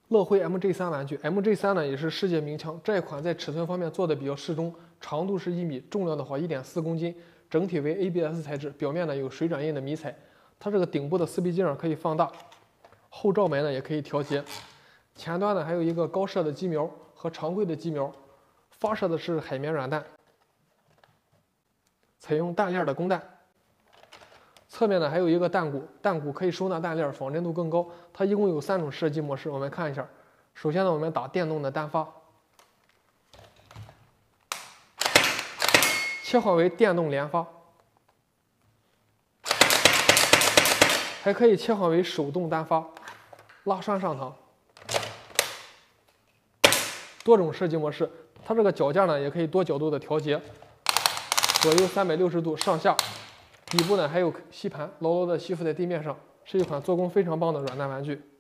乐辉 MG3 玩具 ，MG3 呢也是世界名枪，这一款在尺寸方面做的比较适中，长度是1米，重量的话1.4公斤，整体为 ABS 材质，表面呢有水转印的迷彩，它这个顶部的四壁镜可以放大，后罩门呢也可以调节，前端呢还有一个高射的机瞄和常规的机瞄，发射的是海绵软弹，采用弹链的供弹。 侧面呢还有一个弹鼓，弹鼓可以收纳弹链，防震度更高。它一共有3种射击模式，我们看一下。首先呢，我们打电动的单发，切换为电动连发，还可以切换为手动单发，拉栓上膛。多种射击模式，它这个脚架呢也可以多角度的调节，左右360度上下。 底部呢还有吸盘，牢牢的吸附在地面上，是一款做工非常棒的软弹玩具。